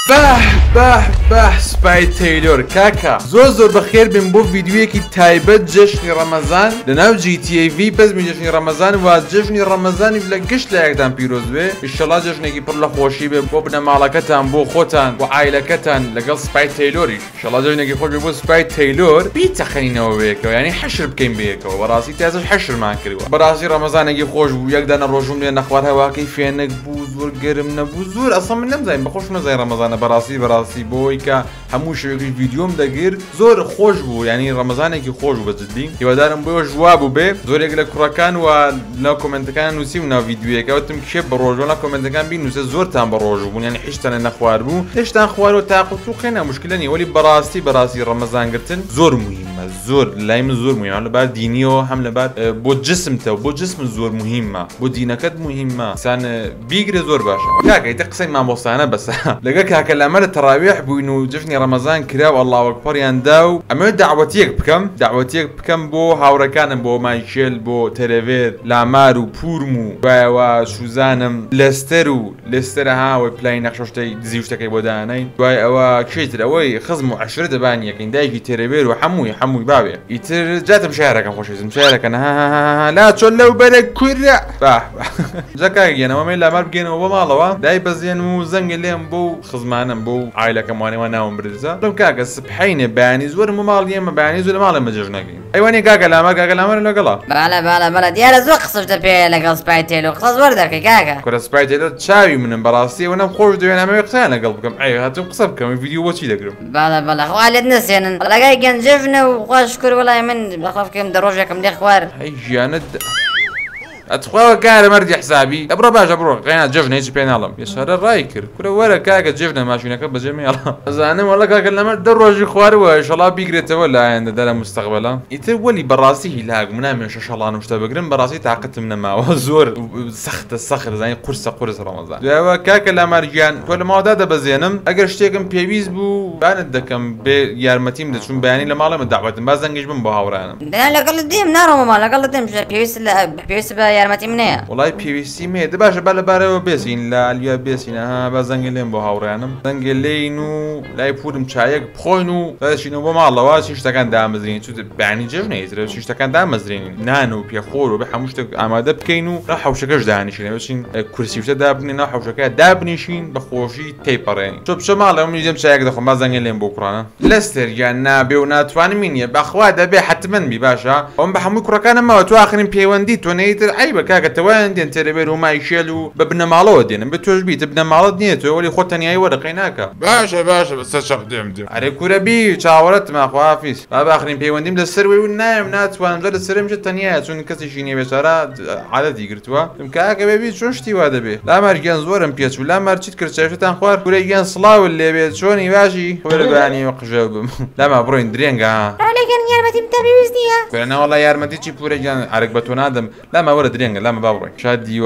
به سپای تەیلۆر کاکە زۆر بەخێر بن بۆ ڤیدیۆیەکی تایبەت جەژنی ڕەمەزان لەناو GTA V بەزمی جەژنی ڕەمەزان و جەژنی ڕەمەزانی لە گشت لە یەکدان پیرۆز بێ ئینشەڵا جەژنێکی پڕ لە خۆشی بێ بۆ بنەماڵەکەتان بۆ خۆتان بۆ عایلەکەتان لەگەڵ سپای تەیلۆریش ئینشەڵا جەژنێکی خۆش بێ بۆ سپای تەیلۆر بیتەخەنینەوە بەیەکەوە یعنی حەشر بکەین بەیەکەوە بەڕاستی تازەش حەشرمان کردووە بەڕاستی ڕەمەزانێکی خۆش بوو یەکدانە ڕۆژوم لێ نەخوار هەواکەی فێنک بوو زۆر گەرم نەبوو زۆر ئەسڵ من نەمزانین بەخۆش نەزای ڕەمەزانە بەڕاستی بۆی کە هەموو شوێکی ڤیدیۆم دەگیر زۆر خۆش بوو ینی ڕەمەزانێکی خۆش بوو بەجددی هیوادارم بۆ جواب بوو بێ زۆرێک لە کوڕەکان و لە کۆمنتەکان نووسیم ناو ڤیدیۆیەکە وتم کێ بە ڕۆژۆ لە کۆمنتەکان بینووسە زۆرتان بە ڕۆژ بوون یعنی هیچتانە نەخوار بوو هێشتان خوارەوە تاقوت و خێنە مشکلە نیە وەلی بەڕاستی ڕەمەزانگرتن زۆر مهمە زۆر لای من زۆر مهمە لەبار دینیەوە هەم لەبار بۆ جسمتەوە بۆ جسم زۆر مهمە بۆ دینەکەت مهمە سان بیگرێ زۆر باشە کاکە ئیتە قسەی مامۆستانە بەسە لەگە کاکە لەمە لە تەراویح بووین و جژنی ڕەمەزان کرا و ئەڵڵاهو ئەکبەریان دا و ئەمە داوەتیەک بکەم بۆ هاوڕەکانم بۆ مایکێل بۆ تەرەڤێر لامار و پورم و دوایەوە سوزانم لێستەرە هاوەی پلای نەخشەشتەی دزی شتەکەی بۆ دانەی دوای ئەوە کێتر ئەوەی خزم و عەشرە دەبانیەکەین دایکی تەرەڤێر و هەمووی باوێ ئیتر جاتم شارەکەم خۆشویستم شارەکەن لا چۆن لەو بەرە کوورە جاکگەنەوە مێ لامار بگەنەوە بۆ ماڵەوە دای بەزیێن و زەنگە لێم بۆ خزمانم بۆ عایلەکەم وانەوە ناوم برزە لەم کاکە سبحەینێ بەیانی زۆرم و ماڵ ئێمە بەیانی زۆر ماڵە مەجێژ نەکەین ئەیوانێ کاکە لامە لەگەڵا بەڵە دیارە زۆر قسەشتە پێ لەگەڵ سپای تەیلۆر قسە زۆر دەکەی کاکە کورە سپای تەیلۆر چاوی منم بەڕاستی ئەوە نەم خۆش دەوێنامەوێ قسەیان لەگەڵ بکەم ئەی هاتووم قسە بکەم ڤیدیۆ بۆچی دەگرم بەڵە خوا لێت نەسێنن لەگای گەنجەژنە و خوا شکر وەڵای من بەخوا بکەم دە ڕۆژێکم لێ خوار ئەی ژیانت ئەتخواوە کارە مەردی حسابی ئەبڕە باشە بڕۆ قەینا جەژنە هیچ پێ ناڵم ێشارە ڕای کرد کورە وەرە کاکە جێژنە ماشینەکە بەجێ مێڵە ئەزانم وەڵە کاکە لەمە دە ڕۆژی خوارەوە ئینشەڵا بیگرێتەوە لە ئایندەدا لە مستەقبەلا ئیتر وەلی بەڕاستی هیلاک منامێ شەشەڵان شتە بگرم بەڕاستی تااقتم نەماوە زۆر سەخت زانانی قورس ڕەمەزان دوایەوە کاکە لامارگیان تۆ لە ماوەدا دەبەزێنم ئەگەر شتێکم پێویست بوو بانت دەکەم بێ یارمەتیم دەچون بەیانی لە ماڵەمە داوەتم با زەنگیش بم بۆ هاوڕانم لەگەڵت دێم ناڕۆمەما لەگەڵت دێم پێویست بە یارمەتی منەیە وڵای پێویستی مێ دە باشە با لەبارەوە بێسین لە ئەلیا بێسینەها با زەنگە لێم بۆ هاوڕیانم زەنگە لێین و لای پورم چایەک بخۆین و دەچینەوە بۆ ماڵەوە چی شتەکان دامەزرین چ بەیانی جێژ نەیترە چی شتەکان دامەزرێنین نان و پێخۆر و بە هەموو شتێک ئامادە بکەین و لە حەوشەکەش دانیشین بچین کورسی شتە دابنین ناو حەوشەکە دابنیشین بە خۆشی تێیپەڕێنین چۆ بچە ماڵەوە من دێم چایەک دەخۆم با زەنگە لێم بۆ کوڕانە لەستەر یان نابێ و ناتوانم نییە بەخوا دەبێ حتمەن بی باشە ئەوم بە هەمووی کوڕەکانمەوە تو ئاخرین پەیوەندی تۆ نەیتر ئەی بە کاکە تەوایان دێن تەرەڤێر و مایکێل و بە بنەماڵەوە دێنن بە تۆش بیت بنەماڵت نییە تۆ وەلی خۆ تەنیایی وەرەقەی ناکە باشە بەسەر شەق دێم ئەرێ کورە بی چاوەڕەت ماخوافیس با باخرین پەیوەندیم لەسەر وی و نایم ناتوانم لە لەسەرم ژە تەنیایە چون کەسیشی نییە بێچارە عادەتی گرتووە کاکە بێبی چۆن شتی وا دەبێ لامەرگیان زۆرم پێچ و لامەر چیت کرد چاوشتان خوارد کورە گیان سڵاو لێبێت چۆنی باشی وەرە بەیانی وە قژە بم لەما بڕۆین درێنگە یارمەتیم تا پێویست نییە کورەنەوەڵا یارمەتی چی پورەگیان ئارەک بە تۆ نادەم لەما وەرە درێنگە لەمە با بڕۆین شاد دیوە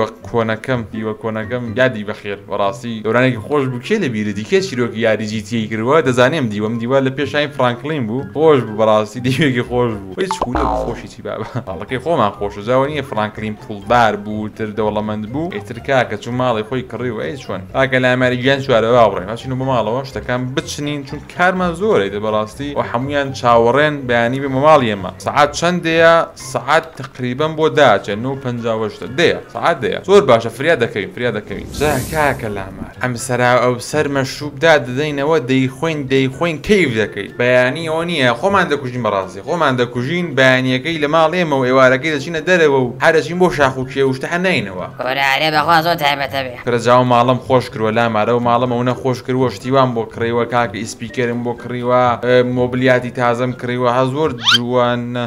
کۆنەکەم یادی بەخێر بەڕاستی دەورانێکی خۆش بوو کێ لە بیرە دیکە چیرۆکی یاری جیتی کردووە دەزانێم دیوە لە پێشای فرانکلین بوو خۆش بوو بەڕاستی دیوێکی خۆش بوو هیچ خولە خۆشی چی بابە باڵەکەی خۆمان خۆشە جاوە نییە فرانکلین پوڵدار بوو تر دەوڵەمەند بوو ئیتر کاکە چون ماڵی خۆی کڕی و ئەی چۆن کاکە لە ئەمریکیان چوارەوە بڕێن هەچین بۆ ماڵەوە شتەکان بچنین چون کارمان زۆرە دە بەڕاستی و هەمویان چاوەڕێن بەیانی بێ ماڵی ئێمە سعات چەندەیە سعات تقریبا بۆ داچێ 9:50 دەیە سعات دەیە زۆر باشە فریا دەکەوین کاکە لامار ئەم سەرا ئەو سەر مەشروبدا دەدەینەوە دەیخۆین کەیف دەکەیت بەیانی ئەوە نییە خۆمان دەکوژین بەڕاستی خۆمان دەکوژین بەیانیەکەی لە ماڵ ئێمە و ئێوارەکەی دەچینە دەرەوە و هەرەچین بۆ شاخ و کێ و شتە هەنینەوە کۆرارێ بەخوا زۆر تایبەتە بێ کرەجاو ماڵم خۆش کردووە لامارە و ماڵم ئەوە خۆش کردووە شتیوان بۆ کڕیوە کاکە ئیسپیکەرم بۆ کڕیوە مۆبلیاتی تازەم کڕیوە ها زۆر جوانە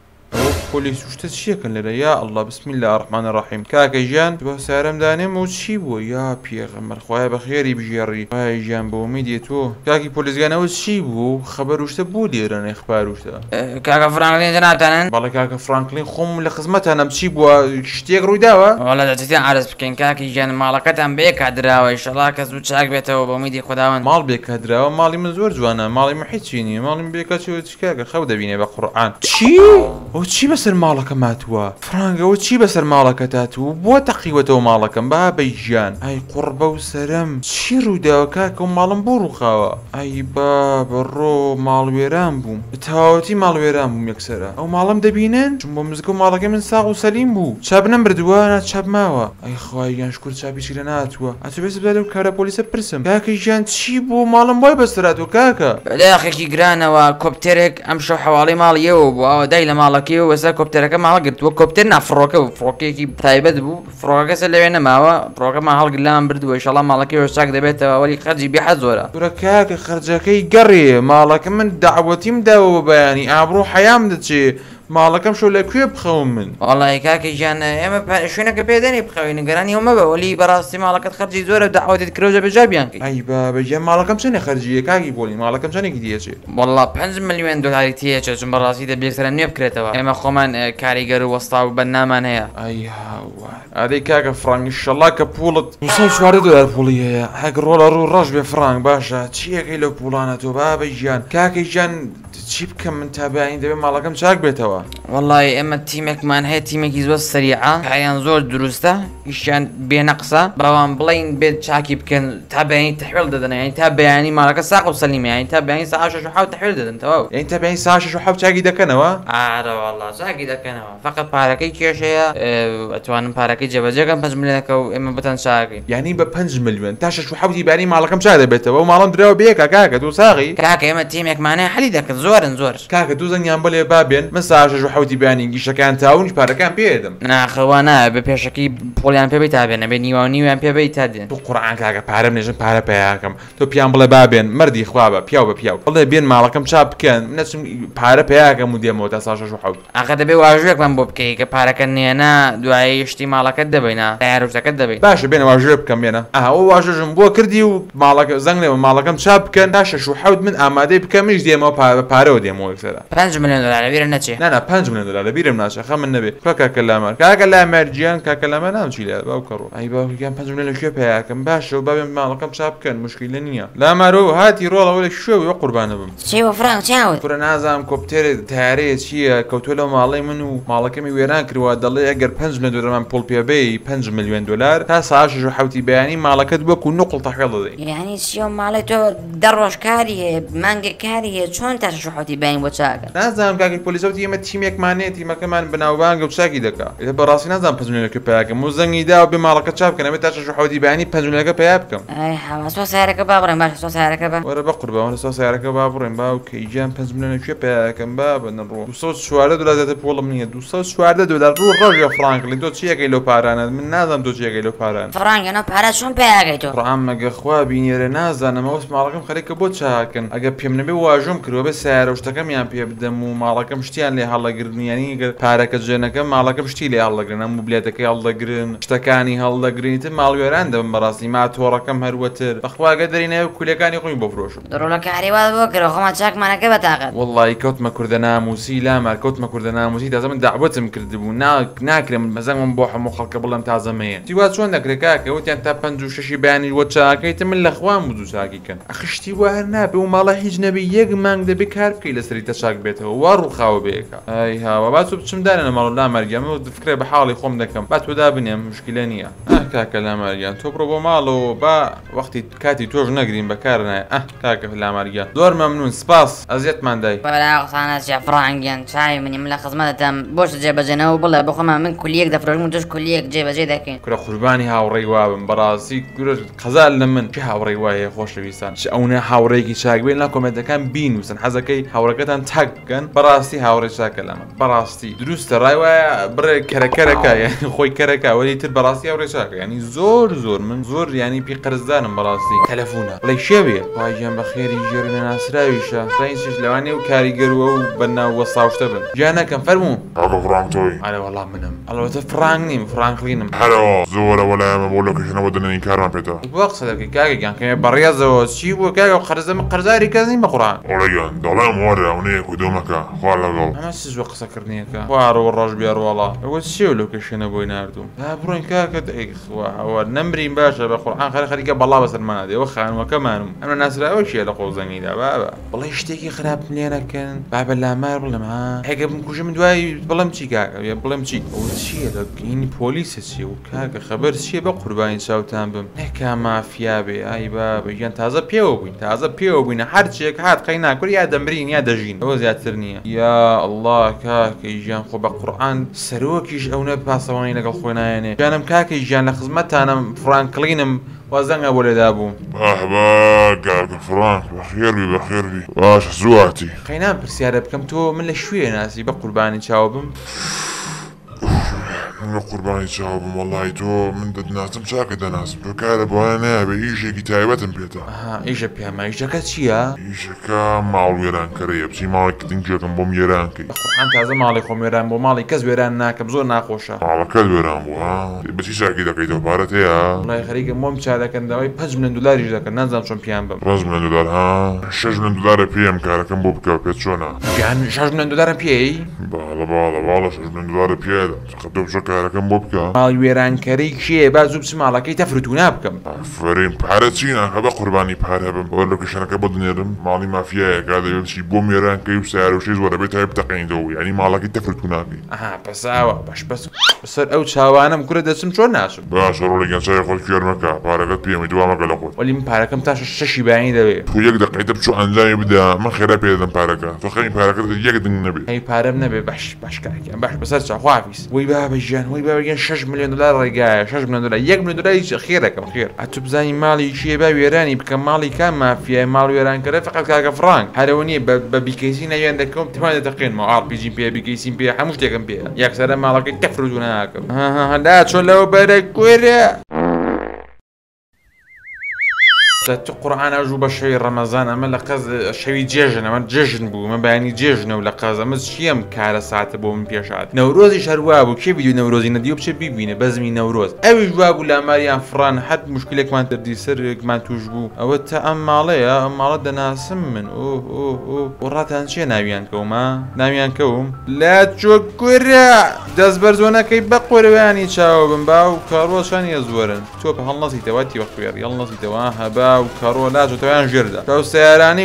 پۆلیس شتە چیەکەن لێرە یا ئەڵڵا بسم الله الرحمن الرحیم کاکە ژیان بۆ سارەم دانێم و چی بووە یا پێغەمبەر خوایە بەخێری بژێڕی وای ژیان بۆ ئومیدیە تۆ کاکی پۆلیسگانەوە چی بوو خەبەر شتە بوو لێرەنێ خبار شتە کاکە فرانکلین جەنابتانن بەڵێ کاکە فرانکلین خۆم لە خزمەتانم چی بووە شتێک ڕوویداوە وەڵا دەچێتیان عرض بکەین کاکی ژیان ماڵەکەتان بێ کادراوە ئینشەڵا کەس دوو چاک بێتەوە بە ئومیدی خوداوەند ماڵ بێ کادراوە ماڵی من زۆر جوانە ماڵی من هیچی نییە ماڵی من بێ کاچی چی کاکە خەو دەبینێ بە قورئان چی ئەو چی بە بەسەر ماڵەکە ماتووە فرانگەوە چی بەسەر ماڵەکە تاتوو بۆ تەقیوەتەوە ماڵەکەم با بەیژیان ئەی قوڕبە و سەرم چی ڕووداوە کاکە و ماڵم بۆ ڕووخاوە ئەی با بەڕۆ ماڵوێران بووم تەواوەتی ماڵوێران بووم یەکسەرە ئەو ماڵم دەبینن چون بۆ مزگە و ماڵەکەی من ساغ و سەلیم بوو چاپ نەمبردووە نا چاپ ماوە ئەی خوای گیان شکر چاپی چی لە ناتووە ئەتە بێت بدا لەو کارە پۆلیسە پرسم کاکە ژیان چی بۆ ماڵم وای بەسەراتوە کاکە بەداخێکی گرانەوە کۆپتێرێک ئەم شەو حواڵی ماڵیەوە بوو ئەوە دای لە ماڵەکەی و وەسەر کۆپتێرەکە ماڵە گرتووە کۆپتێر نافڕۆکە و فڕۆکێکی تایبەت بوو فڕۆکەکەسە لەوێ نەماوە فڕۆکەمان هەڵگر لام بردووە ئینشەڵا ماڵەکەی وەشاک دەبێتەوە وەلی خەرجی بێحە زۆرە دوورە کاکە خەرجەکەی گەڕێ ماڵەکە من داوەتیم داوە بەیانی ئابڕۆ حەیام دەچێ ماڵەکەم شو لەکوێ بخەوم من وەڵی کاکە ژیان ئێمە شوێنەکە پێدەنی بخەوی نگەرانی ئەومە بە وەلی بەڕاستی ماڵەکەت خەرجی زۆرە داوەتت کرۆژە بەجابیانکەی ئەی بابەجێ ماڵەکەم چەنێ خەرجیە کاکی بۆلی ماڵەکەم چەنێکی دیەچێ وەڵا 5 ملیۆن دلاری تێچە چون بەڕاستی دەبێترە نوێ بکرێتەوە ئێمە خۆمان کاریگەر و وەستا و بەرنامان هەیە ئەی هاوار ئادەی کاکە فرانگی شەڵا کە پوڵت 240 دلار پوڵی هەیە هەگە ڕۆڵە ڕوو ڕەش بێ فرانگ باشە چیەکەی لەو پوڵانە تۆ بابەی ژیان کاکەی ژیان چی بکەم من تابانی دەبێت ماڵەکەم چاک بێتەوە وەڵی ئێمە تیمێکمان هەیە تیمێکی زۆر سەریعە کایان زۆر دروستە هیچیان بێنەقسە بەوان بڵین بێت چاکی بکەن تا بەیانی تەحویل دەدەن یعنی تا بەیانی ماڵەکە ساق و سەلیمە یعنی تا بەیانی ساعت 6 و 7 تەحویل دەدەنەوە یعنی تا بەیانی ساعت 6 و 7 چاکی دەکەنەوە ئارە وەڵا چاکی دەکەنەوە فقط پارەکەی کێشەیە ئەتوانم پارەکەی جێبەجێکەم 5 ملیۆنەکە و ئێمە بتەن چاکەین یعنی بە 5 ملیۆن تا 6 و 7 بەیانی ماڵەکەم چا دەبێتەوە و ماڵم درێوە بەیەکە کاکە تۆ ساغی کاکە ئێمە تیمێکمانەیە حەلی دەکەن زۆرن زۆر کاکە دوو زەنگیان بڵێ بابێن من ساعت 6 و 7 بەیانی گیشەکان تاونی پارەکان پێدەم ناخەوە نایە بە پێشەکەی پۆلیان پێبێت تا بێنە بێ نیوە نیویان پێبێت تا دێن تو قورعان کاکە پارەم نێژن پارە پێیاکەم تۆ پیان بڵێ بابێن مردی خوا بە پیاو بە پیاو بڵێ بێن ماڵەکەم چاپ بکەن نەچم پارە پێیاکەم و دێمەوە تا ساعت 6 و 7 ئاخە دەبێ واژوێکمان بۆ بکەی کە پارەکە نێنە دوایی شتی ماڵەکەت دەبینە تایارۆچەکەت دەبێت باشە بێنە واژوێ بکەم بێنە ئەوە واژەژم بۆ کردی و ماڵەکە زەنگ لێمە ماڵەکەم چاپ بکەن تا 6 و 7 من ئامادەی بکەمیش دێمەوە پارەوە دێمەوە یەکسەرە 5 ملیۆن دلار لەبیرە نەچێ نانا 5 ملیۆن دلار لەبیرم ناچێ خە من نەبێ کاکە لامەر کاکە لامەر گیان کاکە لامە ناوچی لێ باو کەڕۆ ئەی باوکیان 5 ملیۆن لەکوێ پێیاکەم باشە و بابێن ماڵەکەم چاپ بکەن مشکلە نییە لامەرۆ هاتی ڕۆڵەوە لە شوێ قوربانە بم چی وە فرانگ چاوت پرە نازانم کۆپتێرە تارەیە چییە کەوتۆ لەو ماڵی من و ماڵەکەمی وێران کردووە دەڵێ ئەگەر 5 ملیۆن دلارمان پۆڵ پێبێ 5 ملیۆن دلار تا ساعت 6 و 7 بەیانی ماڵەکەت وەکو نوقڵ تەحویڵ دەدەین یعنی چی و ماڵی تۆ دەڕۆژ کاری هەیە مانگە کاری هەیە چۆن تا 6 و 7 بین بۆ چاکە نازانم کاکی پۆلیسەوتی ئێمە تیمێکمانێت تیمەکەمان بەناوبانگە و چاکی دەکا بەڕاستی نازانم 5 ملیۆنەکە پێیاکەم و زەنگی دا و بێ ماڵەکە چاپ بکەن ئەمە تا 6 و 7 بەیانی 5 ملیۆنەکە پێیا بکەم ئەی هەوا سۆ سیارەکە با بڕێن باشە سۆ سیارەکە بە وەرە بە قوربان سۆ سیارەکە با بڕێن با و کەیجان 5 ملیۆنەکە پێیاکەم با بنەڕۆ 240 دلار دەتە پۆڵم نییە 240 دلار ڕوو ڕۆژە فرانکلی تۆ چیەکەی لەو پارانە من نازانم تۆ چیەکەی لەو پاران فرانگەنە پارە چۆن پێیاگەی تۆ ڕام مەگە خوا بینێرە نازانم ئەوس ماڵەکەم خەریکە بۆ چاکن ئەگە پێم نەبێ واژۆم کردوە بە سیارە شتەکەمیان پێ بدەم و ماڵەکەم شتیان لێ هەڵەگرنیانی گەر پارەکە جێنەکە ماڵەکەم شتی لێ هەڵدەگرن ئەم موبلێتەکەی هەڵدەگرن شتەکانی هەڵدەگرێتتر ماڵوێران دەبم بەڕاستی ماتۆڕەکەم هەروەتر بەخواگە دەرینەوە کولەکانی خۆی بۆ فرۆشم دڕۆلە کاریوا بۆ کرە خۆمان چاکمانەکە بەتاقەت وڵی کەوتمە کوردە ناموسی لامەر کەوتمە کوردە ناموسی تازە من داعوەتم کردبوو ناکرێم مەزەنگم بۆ هەموو خەڵکە بڵم تازەمەیە دیوا چۆن دەکرێت کاکە وتیان تا 56 بەیانی وە چاکەیتە من لە خوام بوو چاکیکەن ئەخشتی وار نابێ و ماڵە هیچ نەبی یەک مانگ دەبێ کار بکەی لەسەری تەچاک بێتەوە وا ڕووخاوە بەیەکە ئەی هاوە با بچم دارێنە ماڵ لامەرگەمە و فکرێ بە حاڵی خۆم دەکەم با تۆ دابنێم مشکلە نییە کاکە لامەرگیان تۆ بڕۆ بۆ ماڵەوە با وەختی کاتی تۆش نەگرین بەکار نایە کاکە لامەرگیان زۆر مەمنون سپاس ئەزیەتمان دای بەلا قسانە چیا فرانگیان چای منی من لە خزمەتتەم بۆش جێبەجێنەوە بڵێ بخۆمان من کولیەک دەفرۆژم و توش کولیەک جێبەجێ دەکەین کورە قوربانی هاوڕێی وابم بەڕاستی گورە قەزال لە من چه هاوڕێی وایە خۆشەویستان چ ئەوە هاوڕێکی چاکبێن لە کۆمنتەکان بینوسن حەزەکەی هاوڕەکەتان تاک بکەن بەڕاستی هاوڕێ چاکە لەمە بەڕاستی دروستە ڕای وایە بڕێ کەرەکەرەکە یعنی خۆی کەرەکە وەلی تر بەڕاستی هاوڕێ چاکە ینی زۆر من زۆر ینی پێی قەرزدانم بەڕاستی تەلەفۆنە بڵێ شێوێ واژیان بە خێری ژێرنە ناسراویشە ڕێنچش لەوانێ و کاریگەروە و بەناو وەساوشتە بن گیانەکەم فەرموو کاکە فرانک تۆی ئەرە وەڵام منم ئەڵەوەتە فرانک نیم فرانکلینم هەرەوە زۆرە وەلایەمە بۆ لۆکیشنەوە دەنێنی کارمان پێێتەوە بۆ قسە دەکەی کاکەگیان کە بەڕێزەوە چی بووە کاکە قەرزەمە قەرزاری کەس نیم بە قورئان ئۆڵەگیان دەڵێ ام ورا ونيك ودومك خوال لقل اما سيزو قسكرنيكا وارو والراج بيار والله وسيو لو كشنا بوي ناردو بروين كاكا دقيق هو نمرين باشا بالقران خلي بالله بس المنادي وخان وكمان انا الناس لا وش يلقوا زنيدا بابا والله يشتكي خراب ملينا كان بابا لا مار والله معاه حاجه بنكوش من دواي بلمتي كاكا يا بلمتي وشي لكن بوليس سي وكاكا خبر سي بقربان ساوتان بم هكا مافيا بي اي بابا ين تازه بيو بين حرجك هات قينا كل يا دمرين يا دجين هو زياترنيه يا الله كاكا يجان خو بقران سروكيش او نباسواني لقل خوينا يعني جانم كاكا يجان لخدمتها انا فرانكلينم وزنقه ولد ابو مرحبا قالك فرانك بخير بي واش زواتي خينام برسيارة بكم تو من شوية ناسي بقرباني تشاوبم من قرباني تشاوبم والله تو من دد ناس مشاكد ناس بكارب وانا بيجي كتابة بيتا ايجا بيها ما ايجا كاتشيا ايش كا مال ويران كريه بسي مالك تنجيكم بوم يران كي القرآن تازه مالي خوم ويران بو مالي كز ويران ناكم زور ناخوشا على كل ويران بو بس ايش اكيد اكيد بارتي والله يخليك مو مشاهدة كان دواي $5 مليون يجي لك نازل شون بيان بم $5 مليون $6 مليون بي ام كاركم بو بكا بيتشونا يعني $6 مليون بيي بالا $6 مليون بي تقدم شو كاركم بو بكا مال ويران كريك شي بازو بسم الله كي تفرتونا بكم فريم بحارتينا هبا قرباني بحاربم بقول لك انا كبد نيرم مالي ما فيها هذا يمشي بوم يران كي وسعر وشي زور بيتها بتقين دو يعني مالك تفرتونا بس بس او تشاوانا مكره دسم شو الناس باش رولي كان ساي خول كير مكا بارقت بي مدوا مكا لقول ولي مباركم تاش ششي بعيد دبي هو يقدر قيد بشو انزاي بدا ما خير بي دم بارقه فخين بارقه يقدر النبي هي بارم نبي باش كاك باش بس ارجع خوافيس وي بابا جان $6 مليون رجع $6 مليون $1 مليون خيرك خير اتوب زي مالي شي بابي يراني بكم مالي كان ما في مال ويران كره فقط كاك فرانك هروني ببيكيسين عندكم 8 دقيقة ما عارف بيجي بيها بيكيسين بيها حموش تكم بيها ياك سلام مالك تفرجون هاكم لا شو لو بدك ورا القرآن أجو بشوي رمضان أما لقاز شوي جيجن أما جيجن بو ما بيعني جيجن ولا قاز أما شيم كارا ساعة بو من بيشات نوروزي شروابو كيف فيديو نوروزي نديو بشي بيبينه بزمي نوروز أو جوابو لأماريان فران حد مشكلة كمان تردي سر كمان توجبو أو تأمالي أمالي دنا سمن أوه ورات هنشي ناويان كوم لا تشكرا داز برزونا كي بقرباني تشاوبن باو كاروشان يزورن توب هالنصي تواتي وخير يالنصي تواها باو كارولات وتوان جردة تو سياراني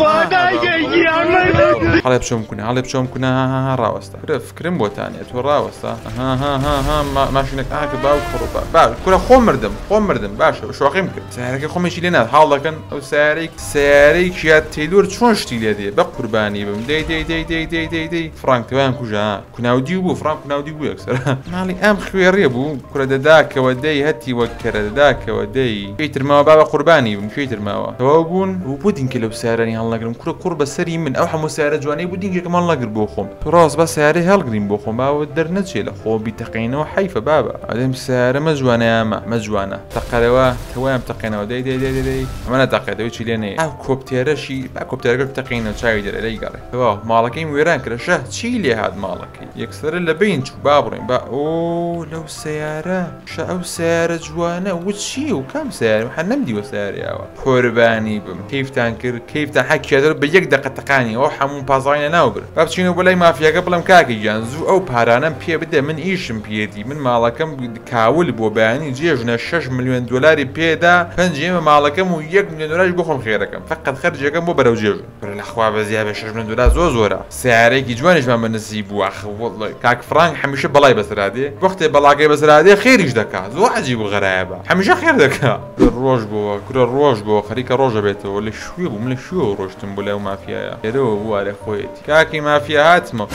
حالي بشوم كنا راوستا كريم بوتاني تو راوستا ماشينك باو كروبا باو كنا خو مردم باشا شو قيمك سيارك خو ماشي لنا حالا كان او سيارك شيات تيلور شلون شتي دي بقرباني بم دي فرانك توان كوجا كنا وديو فرانك كنا وديو اكثر مالي ام خير بو كره داك ودي هتي وكر داك ودي بيتر ما بابا قرباني بمشيت الماوا توابون وبودين كلو سعرني هلا قرم كره قرب سري من او حمو سعر جواني بودين كمان الله قربو خم راس بس سعري هالقريم بوخم باو درنت شي لخو بتقينه حيفه بابا ادم سعر مجوانا تقروا توام تقينه دي انا تقيت وشي ليني او كوبتير شي كوبتير تقينه شاي دير لي قال تو مالكين ويران كرشه شي لي هاد مالك يكسر الا بين شو بابرين با او لو سياره شاو سعر جوانا وشي وكم سعر حنمدي وسعر يا قرباني بم كيف تنكر كيف تحكي هذا بيك دقه تقاني او حمون بازاين ناوبر بابشينو بلاي مافيا قبل مكاكي جانزو او بارانم بي بدا من ايشم بيدي من مالكم كاول بو باني جيجنا $6 مليون بيدا فنجي مالكم و$1 مليون بخم خيركم فقط خرجكم بو برو جيجو الاخوا بزياده $6 مليون زورا سعرك جوانش ما بنسيبو اخ والله كاك فرانك حمشه بلاي بس رادي وقت بلاقي بس رادي خيرج دكا زو عجيب وغرابه حمشه خير دكا الروج بو روج بو خليك روجه بيته ولا شوي بو من شو روجتم بلا مافيا يا رو هو على خويتي كاكي مافيا هاتمو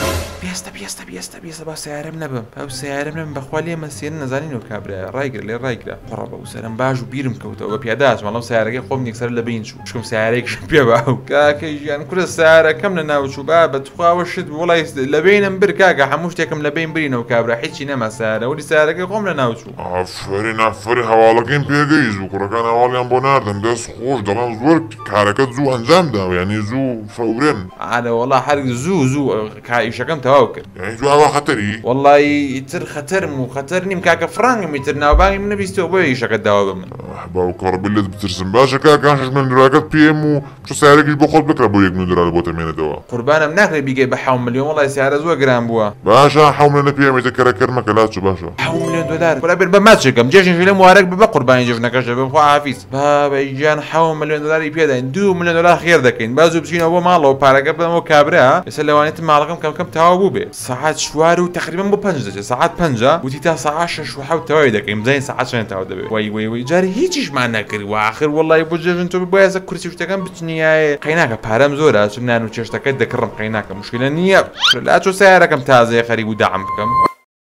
بيستا بس سعرم نبم او سعرم نبم بخوالي مسيرنا زانينو كابرا رايقر قرب وسلام باجو بيرم كوتا وبيادات والله سعرك قوم نكسر لبين شكم سعرك بيباو كاكي جان كل سعر كم لنا وشباب تخاوشد والله لبين بركاكا حموشتكم لبين برينو كابرا حيتشي نما سعر ولي سعرك قوم لنا وشو عفرين حوالكين بيجيز وكرا كان حوالي بوناردم داس خوش دلان زور حركات زو انجام ده يعني زو فورين على والله حرق زو كايشكم توكل يعني زو هوا خطري والله يتر خطرني مكاكا فرانك مترنا وباقي من بيستو بيشك الدواب باو كاربيلت بترسم باشا كاكا 6 مليون دولار بي ام وشو سعرك بخود بكره بو 1 مليون دولار بو تمينه دوا قربانم ناخذ بيجي بحوم مليون والله سعره زو جرام بوا باشا حومنا بي ام يتكرر مكلاتشو باشا حوم مليون دولار ولا بماتشكم جيش في الموارق بقربان جفنا كشف بخوا حافيز بابا يجان حوم مليون دولار يبيدا 2 مليون دولار خير دكين بازو بشين ابو مالو بارك بمو كابرا يسلوانيت مالكم كم تاو بو ساعات شوارو تقريبا بو 5 ساعات 5 وتيتا ساعات شو حاو تاوي دكين زين ساعات شن تاو دبي وي جاري هيچش معنا كري واخر والله يبو جنتو بياز كرسي وشتكن بتنيا قيناك بارام زورا سنانو تشتكت دكرم قيناك مشكله نيه لا شو سعركم تازه خريب ودعمكم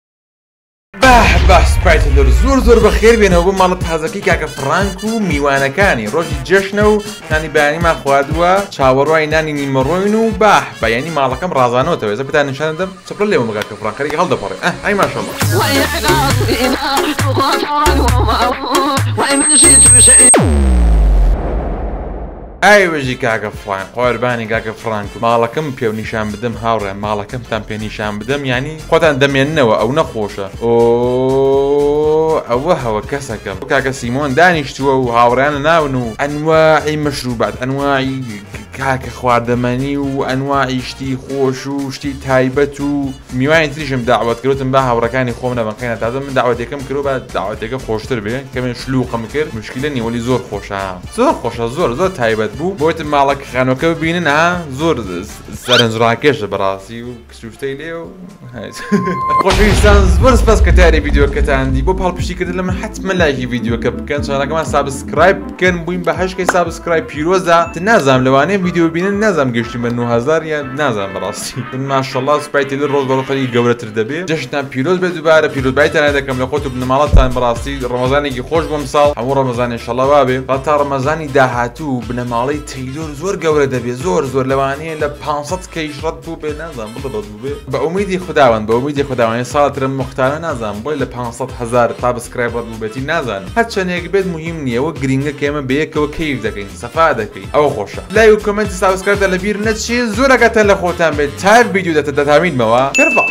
باه سبايتلر زور بخير بينه وبين مالت هذاكي كاكا فرانكو ميوانا كاني روجي جشنو ناني باني ما خوادوا شاوروا ناني نيمروينو باه يعني مالكم رازانو تو اذا بتاني نشان دم صبر لي مو كاكا فرانك خلي هالدا باري اي ما شاء الله اي وجي كاكا فرانك قرباني كاكا فرانكو مالكم بيو نشان بدم هاورا مالكم تام بي نشان بدم يعني خوتان دم ينوا او نخوشه او هو كسكم كاكا سيمون دانيشتو وهاوران ناونو انواع مشروبات انواع كاكا خواردماني وانواع شتي خوش وشتي تايبت وميوان تريشم دعوت كروتن بها هاوركاني خومنا بنقينا تازم من دعوتكم كرو بعد دعوتكم خوشتر بيه كمان شلوقه مكر مشكله ني ولي زور خوشه زور تايبت بو بوت مالك خانوك بيننا زور سرنزراكش براسي وكشفتي لي خوش انسان برس بس كتاري فيديو كتاندي بو بهالبشي كده لما حتما لاقي فيديو كان شغله كمان سبسكرايب كان بوين بهاش كي سبسكرايب بيروزا تنازم لواني فيديو بينن نازم قشتي منه هزار يا نازم براسي ما شاء الله سبايتي للروز بروقلي جوره تردبي جشنا بيروز بدوباره بيروز بايت انا هذا كم لقوت ابن مالتان براسي رمضاني خوش بمصال عمو رمضان ان شاء الله بابي قطع رمضاني داهاتو ابن مالي تيلور زور جوره دبي زور لواني ل 500 كيش رد بو بنازم بالضبط بو بأميدي خداوند صارت رم مختار نازم بو ل 500,000 سبسكرايب رد بو بيتي نازم هاتشان يك بيد مهم نيه وجرينجا كمان بيك وكيف دكين استفادك او خوشه لا كومنت سبسكرايب لبير نتشي زورا قتل خوتان بتايب فيديو ده تتامين موا كرفا